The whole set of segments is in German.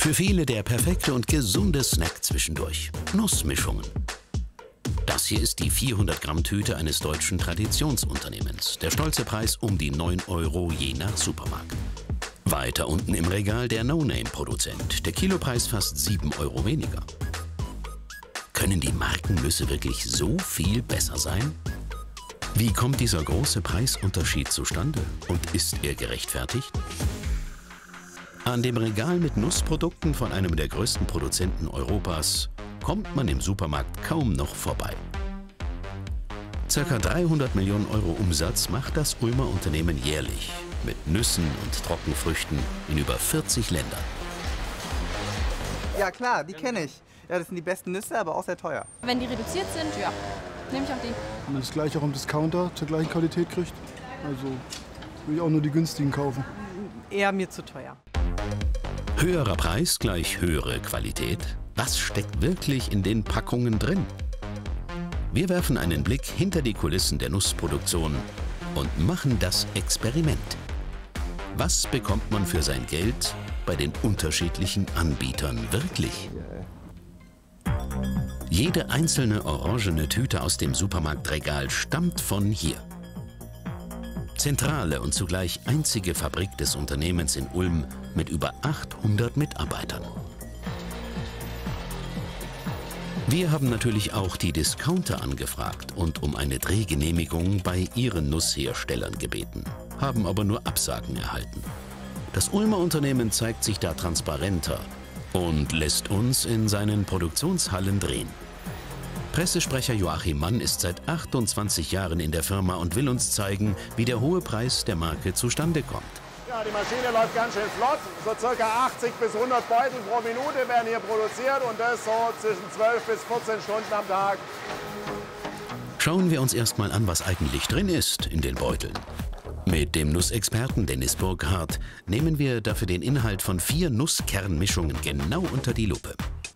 Für viele der perfekte und gesunde Snack zwischendurch. Nussmischungen. Das hier ist die 400 Gramm Tüte eines deutschen Traditionsunternehmens. Der stolze Preis um die 9 € je nach Supermarkt. Weiter unten im Regal der No-Name-Produzent. Der Kilopreis fast 7 € weniger. Können die Markennüsse wirklich so viel besser sein? Wie kommt dieser große Preisunterschied zustande? Und ist er gerechtfertigt? An dem Regal mit Nussprodukten von einem der größten Produzenten Europas kommt man im Supermarkt kaum noch vorbei. Circa 300 Millionen € Umsatz macht das Ulmer Unternehmen jährlich mit Nüssen und Trockenfrüchten in über 40 Ländern. Ja klar, die kenne ich. Ja, das sind die besten Nüsse, aber auch sehr teuer. Wenn die reduziert sind, ja, nehme ich auch die. Wenn man das gleiche auch im Discounter zur gleichen Qualität kriegt, also würde ich auch nur die günstigen kaufen. Eher mir zu teuer. Höherer Preis gleich höhere Qualität? Was steckt wirklich in den Packungen drin? Wir werfen einen Blick hinter die Kulissen der Nussproduktion und machen das Experiment. Was bekommt man für sein Geld bei den unterschiedlichen Anbietern wirklich? Jede einzelne orangene Tüte aus dem Supermarktregal stammt von hier. Zentrale und zugleich einzige Fabrik des Unternehmens in Ulm mit über 800 Mitarbeitern. Wir haben natürlich auch die Discounter angefragt und um eine Drehgenehmigung bei ihren Nussherstellern gebeten, haben aber nur Absagen erhalten. Das Ulmer Unternehmen zeigt sich da transparenter und lässt uns in seinen Produktionshallen drehen. Pressesprecher Joachim Mann ist seit 28 Jahren in der Firma und will uns zeigen, wie der hohe Preis der Marke zustande kommt. Ja, die Maschine läuft ganz schön flott. So ca. 80 bis 100 Beutel pro Minute werden hier produziert und das so zwischen 12 bis 14 Stunden am Tag. Schauen wir uns erstmal an, was eigentlich drin ist in den Beuteln. Mit dem Nussexperten Dennis Burkhardt nehmen wir dafür den Inhalt von 4 Nusskernmischungen genau unter die Lupe.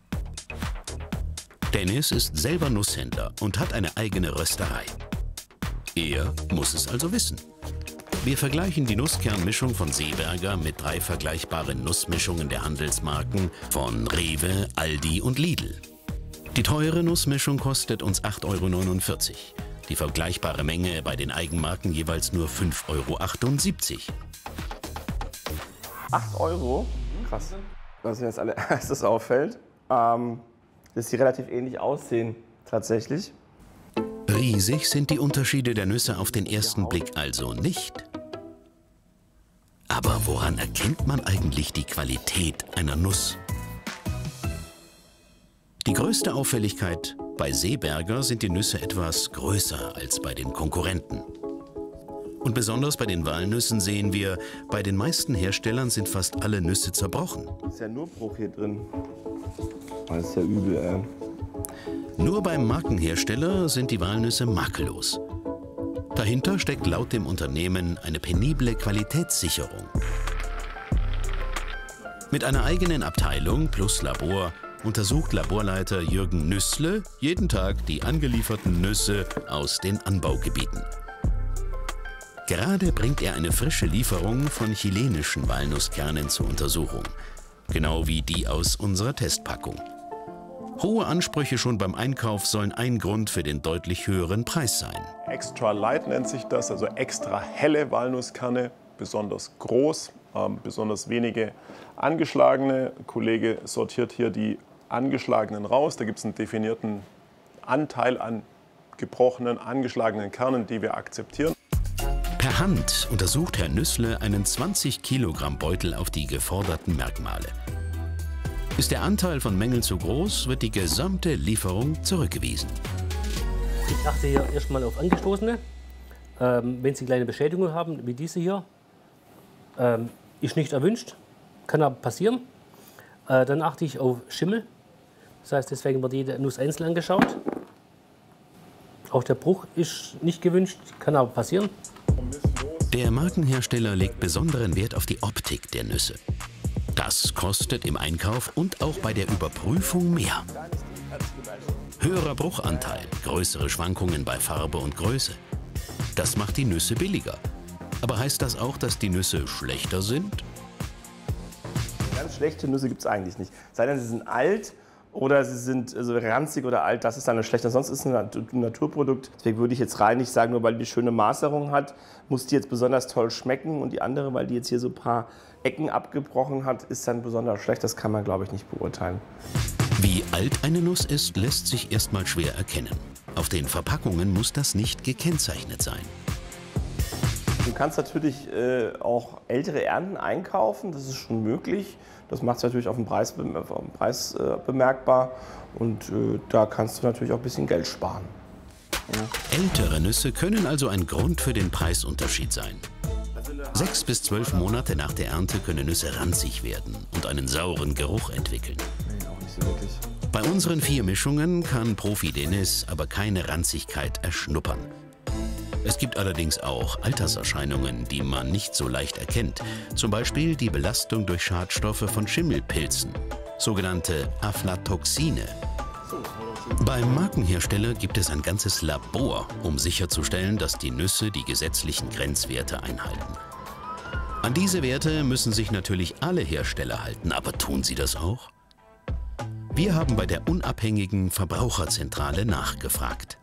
Dennis ist selber Nusshändler und hat eine eigene Rösterei. Er muss es also wissen. Wir vergleichen die Nusskernmischung von Seeberger mit 3 vergleichbaren Nussmischungen der Handelsmarken von Rewe, Aldi und Lidl. Die teure Nussmischung kostet uns 8,49 €. Die vergleichbare Menge bei den Eigenmarken jeweils nur 5,78 €. 8 €? Krass. Was mir als allererstes auffällt, dass sie relativ ähnlich aussehen, tatsächlich. Riesig sind die Unterschiede der Nüsse auf den ersten Blick also nicht. Aber woran erkennt man eigentlich die Qualität einer Nuss? Die größte Auffälligkeit: bei Seeberger sind die Nüsse etwas größer als bei den Konkurrenten. Und besonders bei den Walnüssen sehen wir, bei den meisten Herstellern sind fast alle Nüsse zerbrochen. Ist ja nur Bruch hier drin. Das ist ja übel, ey. Nur beim Markenhersteller sind die Walnüsse makellos. Dahinter steckt laut dem Unternehmen eine penible Qualitätssicherung. Mit einer eigenen Abteilung plus Labor untersucht Laborleiter Jürgen Nüssle jeden Tag die angelieferten Nüsse aus den Anbaugebieten. Gerade bringt er eine frische Lieferung von chilenischen Walnusskernen zur Untersuchung, genau wie die aus unserer Testpackung. Hohe Ansprüche schon beim Einkauf sollen ein Grund für den deutlich höheren Preis sein. Extra Light nennt sich das, also extra helle Walnusskerne, besonders groß, besonders wenige angeschlagene. Ein Kollege sortiert hier die angeschlagenen raus. Da gibt es einen definierten Anteil an gebrochenen, angeschlagenen Kernen, die wir akzeptieren. Per Hand untersucht Herr Nüssle einen 20 Kilogramm Beutel auf die geforderten Merkmale. Ist der Anteil von Mängeln zu groß, wird die gesamte Lieferung zurückgewiesen. Ich achte hier erstmal auf Angestoßene. Wenn Sie kleine Beschädigungen haben, wie diese hier, ist nicht erwünscht, kann aber passieren. Dann achte ich auf Schimmel. Das heißt, deswegen wird jede Nuss einzeln angeschaut. Auch der Bruch ist nicht gewünscht, kann aber passieren. Der Markenhersteller legt besonderen Wert auf die Optik der Nüsse. Das kostet im Einkauf und auch bei der Überprüfung mehr. Höherer Bruchanteil, größere Schwankungen bei Farbe und Größe. Das macht die Nüsse billiger. Aber heißt das auch, dass die Nüsse schlechter sind? ganz schlechte Nüsse gibt es eigentlich nicht. Sei denn, sie sind alt oder sie sind also ranzig oder alt, das ist dann eine schlechte. Sonst ist es ein Naturprodukt. Deswegen würde ich jetzt rein nicht sagen, nur weil die schöne Maserung hat, muss die jetzt besonders toll schmecken. Und die andere, weil die jetzt hier so ein paar Ecken abgebrochen hat, ist dann besonders schlecht. Das kann man, glaube ich, nicht beurteilen. Wie alt eine Nuss ist, lässt sich erstmal schwer erkennen. Auf den Verpackungen muss das nicht gekennzeichnet sein. Du kannst natürlich auch ältere Ernten einkaufen, das ist schon möglich. Das macht es natürlich auf dem Preis bemerkbar und da kannst du natürlich auch ein bisschen Geld sparen. Ja. Ältere Nüsse können also ein Grund für den Preisunterschied sein. 6 bis 12 Monate nach der Ernte können Nüsse ranzig werden und einen sauren Geruch entwickeln. Nee, auch nicht so wirklich. Bei unseren 4 Mischungen kann Profi Dennis aber keine Ranzigkeit erschnuppern. Es gibt allerdings auch Alterserscheinungen, die man nicht so leicht erkennt. Zum Beispiel die Belastung durch Schadstoffe von Schimmelpilzen, sogenannte Aflatoxine. Beim Markenhersteller gibt es ein ganzes Labor, um sicherzustellen, dass die Nüsse die gesetzlichen Grenzwerte einhalten. An diese Werte müssen sich natürlich alle Hersteller halten, aber tun sie das auch? Wir haben bei der unabhängigen Verbraucherzentrale nachgefragt.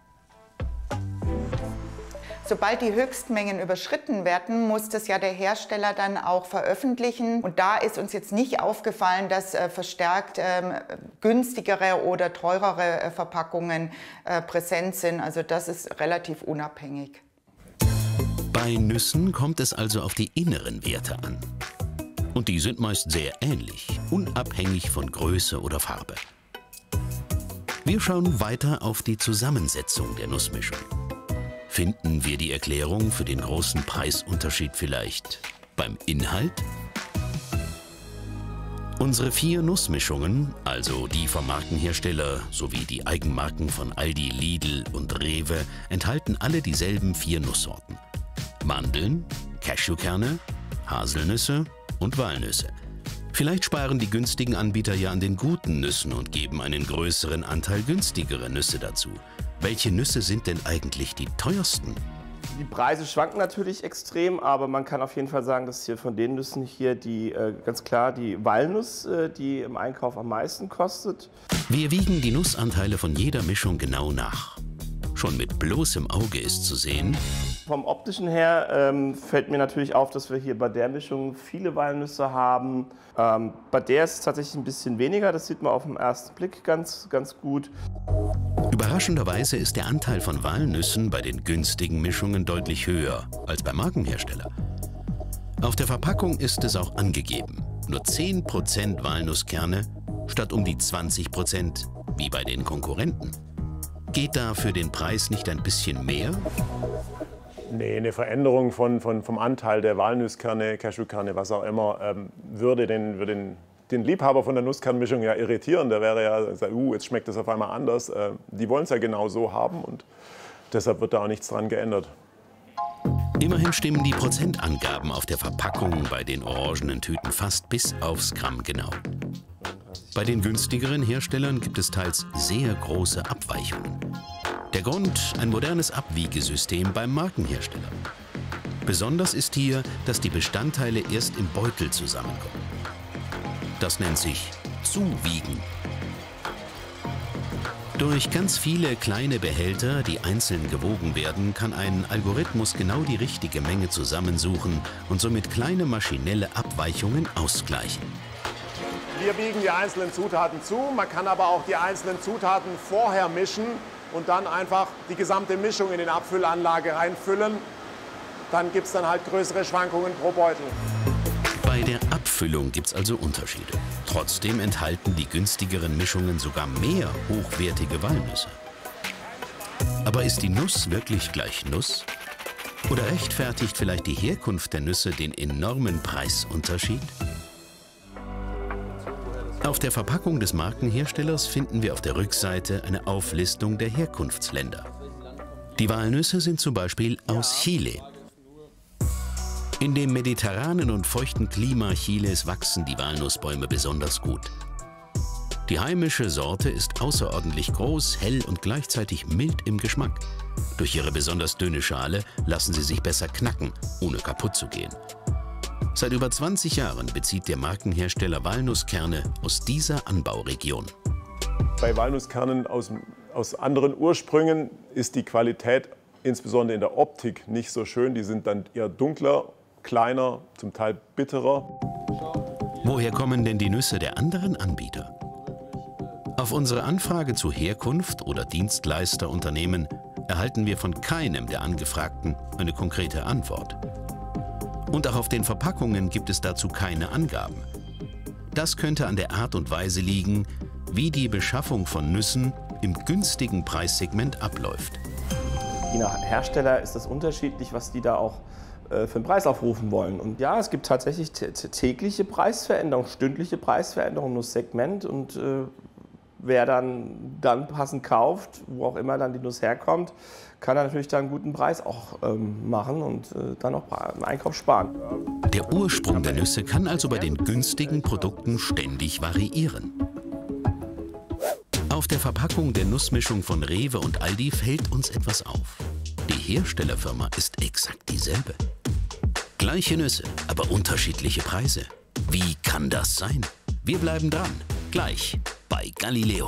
Sobald die Höchstmengen überschritten werden, muss das ja der Hersteller dann auch veröffentlichen. Und da ist uns jetzt nicht aufgefallen, dass verstärkt günstigere oder teurere Verpackungen präsent sind. Also das ist relativ unabhängig. Bei Nüssen kommt es also auf die inneren Werte an. Und die sind meist sehr ähnlich, unabhängig von Größe oder Farbe. Wir schauen weiter auf die Zusammensetzung der Nussmischung. Finden wir die Erklärung für den großen Preisunterschied vielleicht beim Inhalt? Unsere 4 Nussmischungen, also die vom Markenhersteller sowie die Eigenmarken von Aldi, Lidl und Rewe, enthalten alle dieselben 4 Nusssorten. Mandeln, Cashewkerne, Haselnüsse und Walnüsse. Vielleicht sparen die günstigen Anbieter ja an den guten Nüssen und geben einen größeren Anteil günstigere Nüsse dazu. Welche Nüsse sind denn eigentlich die teuersten? Die Preise schwanken natürlich extrem, aber man kann auf jeden Fall sagen, dass hier von den Nüssen hier ganz klar die Walnuss, die im Einkauf am meisten kostet. Wir wiegen die Nussanteile von jeder Mischung genau nach. Schon mit bloßem Auge ist zu sehen: Vom optischen her fällt mir natürlich auf, dass wir hier bei der Mischung viele Walnüsse haben. Bei der ist es tatsächlich ein bisschen weniger, das sieht man auf den ersten Blick ganz gut. Überraschenderweise ist der Anteil von Walnüssen bei den günstigen Mischungen deutlich höher als beim Markenhersteller. Auf der Verpackung ist es auch angegeben: nur 10% Walnusskerne statt um die 20% wie bei den Konkurrenten. Geht da für den Preis nicht ein bisschen mehr? Nee, eine Veränderung vom Anteil der Walnusskerne, Cashewkerne, was auch immer, würde den Liebhaber von der Nusskernmischung ja irritieren. Der wäre ja, jetzt schmeckt das auf einmal anders. Die wollen es ja genau so haben und deshalb wird da auch nichts dran geändert. Immerhin stimmen die Prozentangaben auf der Verpackung bei den orangenen Tüten fast bis aufs Gramm genau. Bei den günstigeren Herstellern gibt es teils sehr große Abweichungen. Der Grund: ein modernes Abwiegesystem beim Markenhersteller. Besonders ist hier, dass die Bestandteile erst im Beutel zusammenkommen. Das nennt sich Zuwiegen. Durch ganz viele kleine Behälter, die einzeln gewogen werden, kann ein Algorithmus genau die richtige Menge zusammensuchen und somit kleine maschinelle Abweichungen ausgleichen. Wir wiegen die einzelnen Zutaten zu, man kann aber auch die einzelnen Zutaten vorher mischen und dann einfach die gesamte Mischung in die Abfüllanlage reinfüllen. Dann gibt es dann halt größere Schwankungen pro Beutel. Bei der Abfüllung gibt es also Unterschiede. Trotzdem enthalten die günstigeren Mischungen sogar mehr hochwertige Walnüsse. Aber ist die Nuss wirklich gleich Nuss? Oder rechtfertigt vielleicht die Herkunft der Nüsse den enormen Preisunterschied? Auf der Verpackung des Markenherstellers finden wir auf der Rückseite eine Auflistung der Herkunftsländer. Die Walnüsse sind zum Beispiel aus Chile. In dem mediterranen und feuchten Klima Chiles wachsen die Walnussbäume besonders gut. Die heimische Sorte ist außerordentlich groß, hell und gleichzeitig mild im Geschmack. Durch ihre besonders dünne Schale lassen sie sich besser knacken, ohne kaputt zu gehen. Seit über 20 Jahren bezieht der Markenhersteller Walnusskerne aus dieser Anbauregion. Bei Walnusskernen aus anderen Ursprüngen ist die Qualität insbesondere in der Optik nicht so schön. Die sind dann eher dunkler, kleiner, zum Teil bitterer. Woher kommen denn die Nüsse der anderen Anbieter? Auf unsere Anfrage zu Herkunft oder Dienstleisterunternehmen erhalten wir von keinem der Angefragten eine konkrete Antwort. Und auch auf den Verpackungen gibt es dazu keine Angaben. Das könnte an der Art und Weise liegen, wie die Beschaffung von Nüssen im günstigen Preissegment abläuft. Je nach Hersteller ist das unterschiedlich, was die da auch für einen Preis aufrufen wollen. Und ja, es gibt tatsächlich tägliche Preisveränderungen, stündliche Preisveränderungen, nur Segment. Und wer dann passend kauft, wo auch immer dann die Nuss herkommt, kann er natürlich da einen guten Preis auch machen und dann auch im Einkauf sparen. Der Ursprung der Nüsse kann also bei den günstigen Produkten ständig variieren. Auf der Verpackung der Nussmischung von Rewe und Aldi fällt uns etwas auf. Die Herstellerfirma ist exakt dieselbe. Gleiche Nüsse, aber unterschiedliche Preise. Wie kann das sein? Wir bleiben dran. Gleich bei Galileo.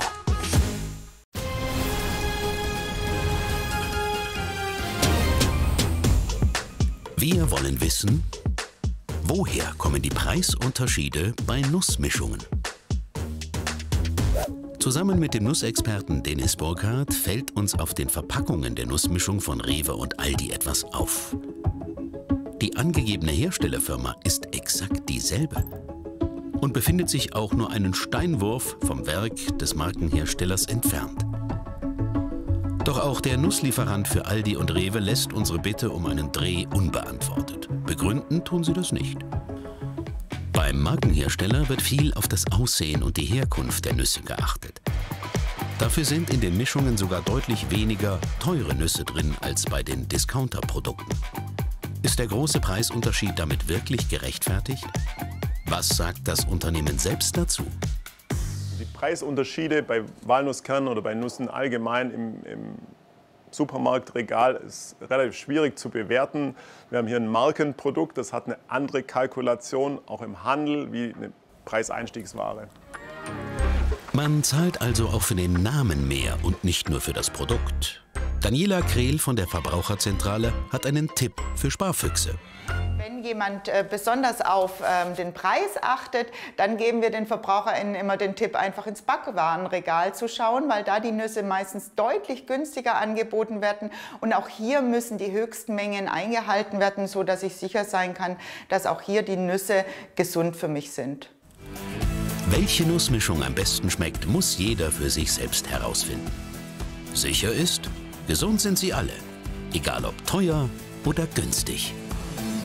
Wir wollen wissen, woher kommen die Preisunterschiede bei Nussmischungen? Zusammen mit dem Nussexperten Dennis Burkhardt fällt uns auf den Verpackungen der Nussmischung von Rewe und Aldi etwas auf. Die angegebene Herstellerfirma ist exakt dieselbe und befindet sich auch nur einen Steinwurf vom Werk des Markenherstellers entfernt. Doch auch der Nusslieferant für Aldi und Rewe lässt unsere Bitte um einen Dreh unbeantwortet. Begründen tun sie das nicht. Beim Markenhersteller wird viel auf das Aussehen und die Herkunft der Nüsse geachtet. Dafür sind in den Mischungen sogar deutlich weniger teure Nüsse drin als bei den Discounter-Produkten. Ist der große Preisunterschied damit wirklich gerechtfertigt? Was sagt das Unternehmen selbst dazu? Die Preisunterschiede bei Walnusskernen oder bei Nüssen allgemein im Supermarktregal ist relativ schwierig zu bewerten. Wir haben hier ein Markenprodukt, das hat eine andere Kalkulation, auch im Handel, wie eine Preiseinstiegsware. Man zahlt also auch für den Namen mehr und nicht nur für das Produkt. Daniela Krehl von der Verbraucherzentrale hat einen Tipp für Sparfüchse. Wenn jemand besonders auf den Preis achtet, dann geben wir den VerbraucherInnen immer den Tipp, einfach ins Backwarenregal zu schauen, weil da die Nüsse meistens deutlich günstiger angeboten werden. Und auch hier müssen die höchsten Mengen eingehalten werden, sodass ich sicher sein kann, dass auch hier die Nüsse gesund für mich sind. Welche Nussmischung am besten schmeckt, muss jeder für sich selbst herausfinden. Sicher ist, gesund sind sie alle, egal ob teuer oder günstig.